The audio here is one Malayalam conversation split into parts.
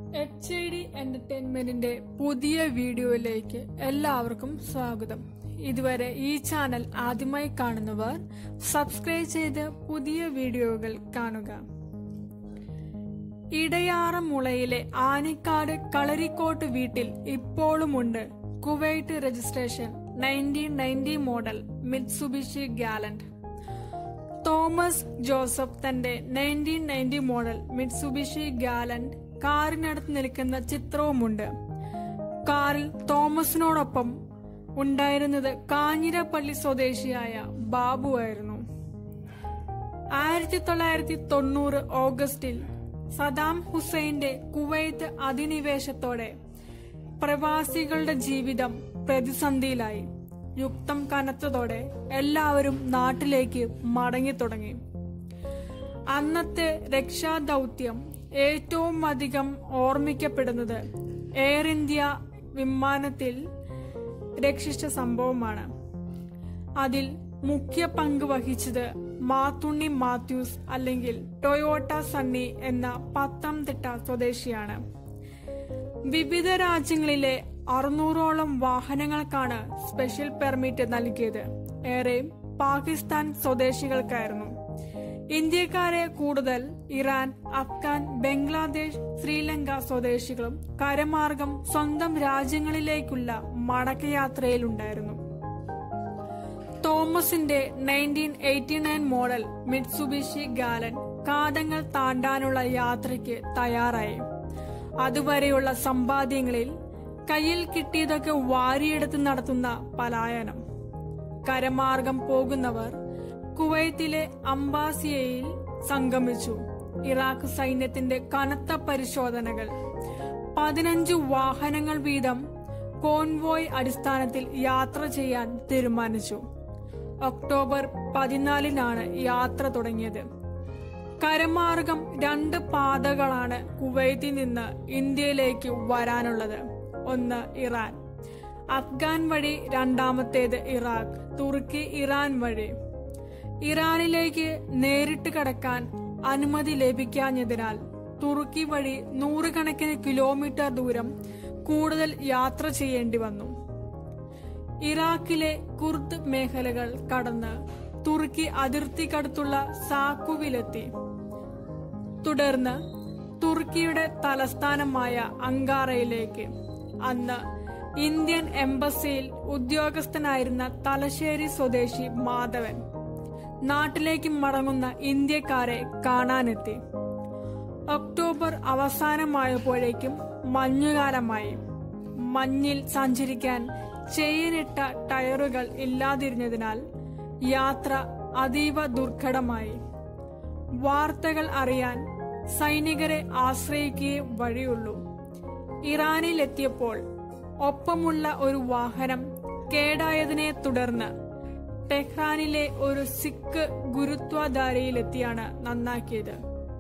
HID എന്റർടൈൻമെന്റിന്റെ പുതിയ വീഡിയോയിലേക്ക് എല്ലാവർക്കും സ്വാഗതം. ഇതുവരെ ഈ ചാനൽ ആദ്യമായി കാണുന്നവർ സബ്സ്ക്രൈബ് ചെയ്ത് പുതിയ വീഡിയോകൾ കാണുക. ഇടയാറമുളയിലെ ആനിക്കാട് കളരിക്കോട്ട് വീട്ടിൽ ഇപ്പോഴുമുണ്ട് Kuwait registration 1990 model Mitsubishi Galant. Thomas Joseph തന്റെ 1990 മോഡൽ മിത്സുബിഷി ഗാലന്റ് കാറിനടുത്ത് നിൽക്കുന്ന ചിത്രവുമുണ്ട്. കാറിൽ തോമസിനോടൊപ്പം ഉണ്ടായിരുന്നത് കാഞ്ഞിരപ്പള്ളി സ്വദേശിയായ ബാബു ആയിരുന്നു. 1990 ഓഗസ്റ്റിൽ സദാം ഹുസൈന്റെ കുവൈത്ത് അധിനിവേശത്തോടെ പ്രവാസികളുടെ ജീവിതം പ്രതിസന്ധിയിലായി. യുദ്ധം കനത്തതോടെ എല്ലാവരും നാട്ടിലേക്ക് മടങ്ങി തുടങ്ങി. അന്നത്തെ രക്ഷാദൌത്യം ഏറ്റവും അധികം ഓർമ്മിക്കപ്പെടുന്നത് എയർ ഇന്ത്യ വിമാനത്തിൽ രക്ഷിച്ച സംഭവമാണ്. അതിൽ മുഖ്യ പങ്ക് വഹിച്ചത് മാത്തുണ്ണി മാത്യൂസ് അല്ലെങ്കിൽ ടൊയോട്ട സണ്ണി എന്ന പത്തനംതിട്ട സ്വദേശിയാണ്. വിവിധ രാജ്യങ്ങളിലെ 600ഓളം വാഹനങ്ങൾക്കാണ് സ്പെഷ്യൽ പെർമിറ്റ് നൽകിയത്. ഏറെയും പാകിസ്ഥാൻ സ്വദേശികൾക്കായിരുന്നു. ഇന്ത്യക്കാരെ കൂടുതൽ ഇറാൻ, അഫ്ഗാൻ, ബംഗ്ലാദേശ്, ശ്രീലങ്ക സ്വദേശികളും കരമാർഗം സ്വന്തം രാജ്യങ്ങളിലേക്കുള്ള മടക്കയാത്രയിലുണ്ടായിരുന്നു. തോമസിന്റെ 1989 മോഡൽ മിത്സുബിഷി ഗാലന്റ് കാതങ്ങൾ താണ്ടാനുള്ള യാത്രയ്ക്ക് തയ്യാറായി. അതുവരെയുള്ള സമ്പാദ്യങ്ങളിൽ കയ്യിൽ കിട്ടിയതൊക്കെ വാരിയെടുത്ത് നടത്തുന്ന പലായനം. കരമാർഗം പോകുന്നവർ കുവൈത്തിലെ അംബാസിയയിൽ സംഗമിച്ചു. ഇറാഖ് സൈന്യത്തിന്റെ കനത്ത പരിശോധനകൾ. 15 വാഹനങ്ങൾ വീതം കോൺവോയ് അടിസ്ഥാനത്തിൽ യാത്ര ചെയ്യാൻ തീരുമാനിച്ചു. ഒക്ടോബർ 14 യാത്ര തുടങ്ങിയത്. കരമാർഗം 2 പാതകളാണ് കുവൈത്തിൽ നിന്ന് ഇന്ത്യയിലേക്ക് വരാനുള്ളത്. ഒന്ന് ഇറാൻ, അഫ്ഗാൻ വഴി. രണ്ടാമത്തേത് ഇറാഖ്, തുർക്കി, ഇറാൻ വഴി. ഇറാനിലേക്ക് നേരിട്ട് കടക്കാൻ അനുമതി ലഭിക്കാഞ്ഞതിനാൽ തുർക്കി വഴി 100 കണക്കിന് കിലോമീറ്റർ ദൂരം കൂടുതൽ യാത്ര ചെയ്യേണ്ടി വന്നു. ഇറാഖിലെ കുർദ് മേഖലകൾ കടന്ന് തുർക്കി അതിർത്തിക്കടുത്തുള്ള സാക്കുവിലെത്തി. തുടർന്ന് തുർക്കിയുടെ തലസ്ഥാനമായ അങ്കാറയിലേക്ക്. അന്ന് ഇന്ത്യൻ എംബസിയിൽ ഉദ്യോഗസ്ഥനായിരുന്ന തലശ്ശേരി സ്വദേശി മാധവൻ നാട്ടിലേക്ക് മടങ്ങുന്ന ഇന്ത്യക്കാരെ കാണാനെത്തി. ഒക്ടോബർ അവസാനമായപ്പോഴേക്കും മഞ്ഞുകാലമായി. മഞ്ഞിൽ സഞ്ചരിക്കാൻ ചെയിനിട്ട ടയറുകൾ ഇല്ലാതിരുന്നതിനാൽ യാത്ര അതീവ ദുർഘടമായി. വാർത്തകൾ അറിയാൻ സൈനികരെ ആശ്രയിക്കുകയേ വഴിയുള്ളൂ. ഇറാനിലെത്തിയപ്പോൾ ഒപ്പമുള്ള ഒരു വാഹനം കേടായതിനെ തുടർന്ന് ടെഹ്റാനിലെ ഒരു സിഖ് ഗുരുദ്വാരയിലെത്തിയാണ് നന്നാക്കിയത്.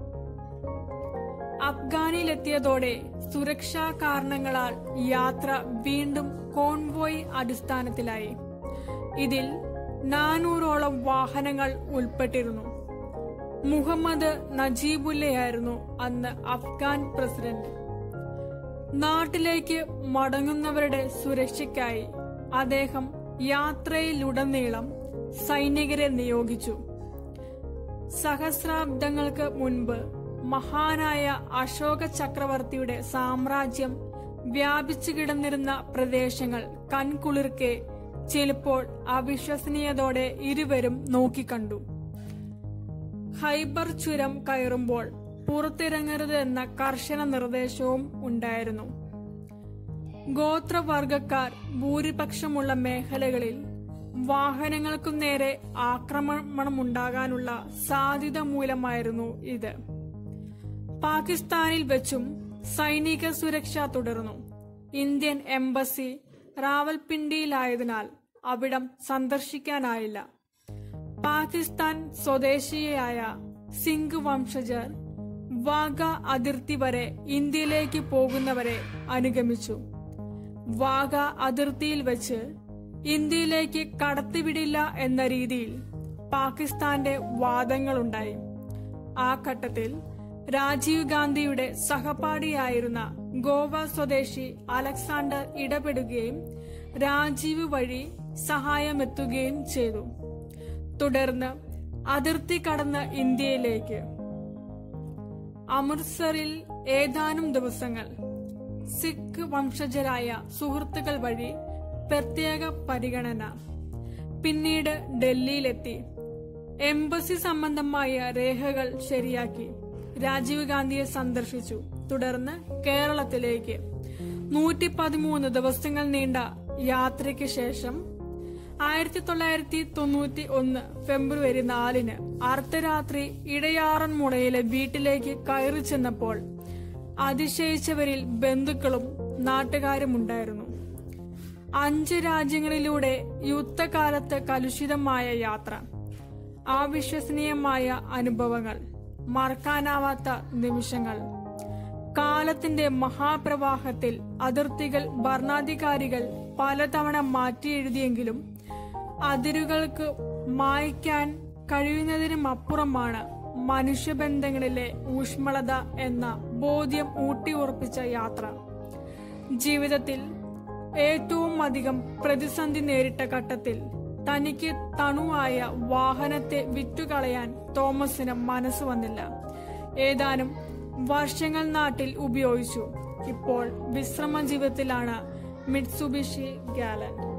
അഫ്ഗാനിലെത്തിയതോടെ സുരക്ഷാ കാരണങ്ങളാൽ യാത്ര വീണ്ടും കോൺവോയ് അടിസ്ഥാനത്തിലായി. ഇതിൽ 400ഓളം വാഹനങ്ങൾ ഉൾപ്പെട്ടിരുന്നു. മുഹമ്മദ് നജീബുല്ലയായിരുന്നു അന്ന് അഫ്ഗാൻ പ്രസിഡന്റ്. നാട്ടിലേക്ക് മടങ്ങുന്നവരുടെ സുരക്ഷയ്ക്കായി അദ്ദേഹം യാത്രയിലുടനീളം സൈനികരെ നിയോഗിച്ചു. സഹസ്രാബ്ദങ്ങൾക്ക് മുൻപ് മഹാനായ അശോക ചക്രവർത്തിയുടെ സാമ്രാജ്യം വ്യാപിച്ചു കിടന്നിരുന്ന പ്രദേശങ്ങൾ കൺകുളിർക്കെ ചിലപ്പോൾ അവിശ്വസനീയതോടെ ഇരുവരും നോക്കിക്കണ്ടു. ഖൈബർ ചുരം കയറുമ്പോൾ പുറത്തിറങ്ങരുത് എന്ന കർശന നിർദ്ദേശവും ഉണ്ടായിരുന്നു. ഗോത്രവർഗക്കാർ ഭൂരിപക്ഷമുള്ള മേഖലകളിൽ വാഹനങ്ങൾക്കു നേരെ ആക്രമണമുണ്ടാകാനുള്ള സാധ്യത മൂലമായിരുന്നു ഇത്. പാകിസ്ഥാനിൽ വെച്ചും സൈനിക സുരക്ഷ തുടർന്നു. ഇന്ത്യൻ എംബസി റാവൽപിണ്ടിയിലായതിനാൽ അവിടം സന്ദർശിക്കാനായില്ല. പാകിസ്ഥാൻ സ്വദേശിയായ സിംഗ് വംശജർ വാഗ അതിർത്തി വരെ ഇന്ത്യയിലേക്ക് പോകുന്നവരെ അനുഗമിച്ചു. വാഗ അതിർത്തിയിൽ വെച്ച് ഇന്ത്യയിലേക്ക് കടത്തിവിടില്ല എന്ന രീതിയിൽ പാകിസ്ഥാന്റെ വാദങ്ങളുണ്ടായി. ആ ഘട്ടത്തിൽ രാജീവ് ഗാന്ധിയുടെ സഹപാഠിയായിരുന്ന ഗോവ സ്വദേശി അലക്സാണ്ടർ ഇടപെടുകയും രാജീവ് വഴി സഹായമെത്തുകയും ചെയ്തു. തുടർന്ന് അതിർത്തി കടന്ന് ഇന്ത്യയിലേക്ക്. അമൃത്സറിൽ ഏതാനും ദിവസങ്ങൾ സിഖ് വംശജരായ സുഹൃത്തുക്കൾ വഴി പ്രത്യേക പരിഗണന. പിന്നീട് ഡൽഹിയിലെത്തി എംബസി സംബന്ധമായ രേഖകൾ ശരിയാക്കി രാജീവ് ഗാന്ധിയെ സന്ദർശിച്ചു. തുടർന്ന് കേരളത്തിലേക്ക് 113 ദിവസങ്ങൾ നീണ്ട യാത്രയ്ക്ക് ശേഷം 1991 ഫെബ്രുവരി 4 അർദ്ധരാത്രി ഇടയാറന്മുളയിലെ വീട്ടിലേക്ക് കയറി ചെന്നപ്പോൾ അതിശയിച്ചവരിൽ ബന്ധുക്കളും നാട്ടുകാരുമുണ്ടായിരുന്നു. 5 രാജ്യങ്ങളിലൂടെ യുദ്ധകാലത്ത് കലുഷിതമായ യാത്ര, അവിശ്വസനീയമായ അനുഭവങ്ങൾ, മറക്കാനാവാത്ത നിമിഷങ്ങൾ. കാലത്തിന്റെ മഹാപ്രവാഹത്തിൽ അതിർത്തികൾ ഭരണാധികാരികൾ പലതവണ മാറ്റിയെഴുതിയെങ്കിലും അതിരുകൾക്ക് മായ്ക്കാൻ കഴിയുന്നതിനുമപ്പുറമാണ് മനുഷ്യബന്ധങ്ങളിലെ ഊഷ്മളത എന്ന ബോധ്യം ഊട്ടിയുറപ്പിച്ച യാത്ര. ജീവിതത്തിൽ ഏറ്റവും അധികം പ്രതിസന്ധി നേരിട്ട ഘട്ടത്തിൽ തനിക്ക് തണുവായ വാഹനത്തെ വിറ്റുകളയാൻ തോമസിന് മനസ്സ് വന്നില്ല. ഏതാനും വർഷങ്ങൾ നാട്ടിൽ ഉപയോഗിച്ചു. ഇപ്പോൾ വിശ്രമ ജീവിതത്തിലാണ് മിറ്റ്സുബിഷി ഗാലന്റ്.